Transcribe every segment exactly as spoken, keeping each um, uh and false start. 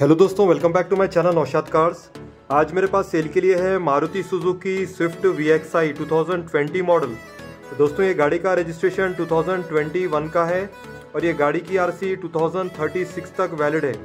Hello दोस्तों, welcome back to my channel Naushad cars. आज मेरे पास सेल के लिए है Maruti Suzuki Swift V X I two thousand twenty model. तो दोस्तों ये गाड़ी का registration two thousand twenty one का है और ये गाड़ी की RC two thousand thirty six तक वैलिड है।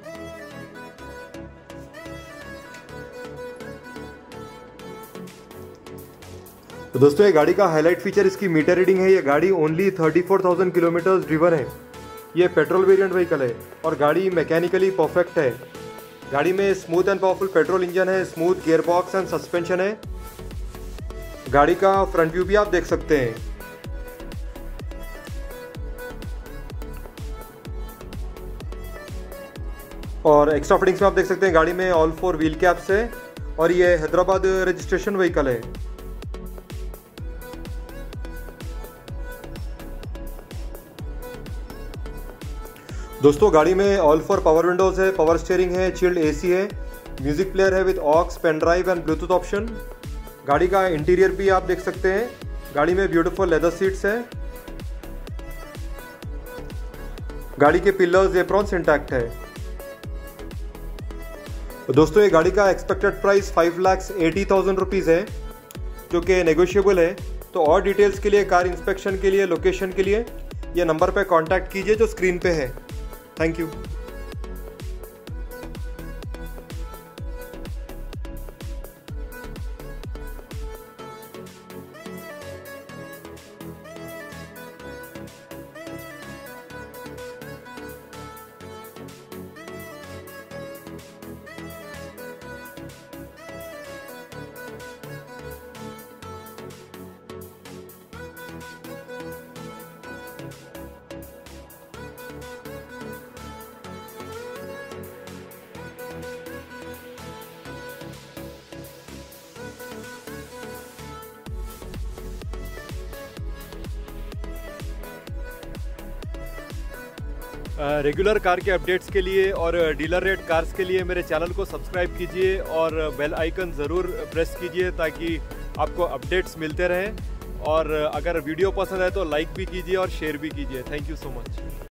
तो दोस्तों ये गाड़ी का हाईलाइट फीचर इसकी मीटर रीडिंग है। ये गाड़ी only thirty four thousand kilometre driven है। ये पेट्रोल वेरिएंट व्हीकल है और गाड़ी मैकेनिकली परफेक्ट है। गाड़ी में smooth and powerful petrol engine है, smooth gear box and suspension है। गाड़ी का फ्रंट व्यू भी आप देख सकते हैं। और एक्स्ट्रा फिटिंग्स में आप देख सकते हैं गाड़ी में ऑल फोर व्हील कैप्स है और ये हैदराबाद रजिस्ट्रेशन व्हीकल है। दोस्तों गाड़ी में ऑल फोर पावर विंडोज है, पावर स्टीयरिंग है, चिल्ड एसी है, म्यूजिक प्लेयर है with aux, pen drive and Bluetooth option. गाड़ी का इंटीरियर भी आप देख सकते हैं। गाड़ी में ब्यूटीफुल लेदर सीट्स है। गाड़ी के पिलर्स एप्रॉन्स इंटैक्ट है। तो दोस्तों ये गाड़ी का expected price five lakhs eighty thousand rupees है, जो कि नेगोशिएबल है। तो और डिटेल्स के लिए, कार इंस्पेक्शन के लिए, लोकेशन के लिए ये नंबर पे कांटेक्ट कीजिए जो स्क्रीन पे है। Thank you. रेगुलर कार के अपडेट्स के लिए और डीलर रेट कार्स के लिए मेरे चैनल को सब्सक्राइब कीजिए और बेल आइकन ज़रूर प्रेस कीजिए ताकि आपको अपडेट्स मिलते रहें। और अगर वीडियो पसंद आए तो लाइक भी कीजिए और शेयर भी कीजिए। Thank you so much.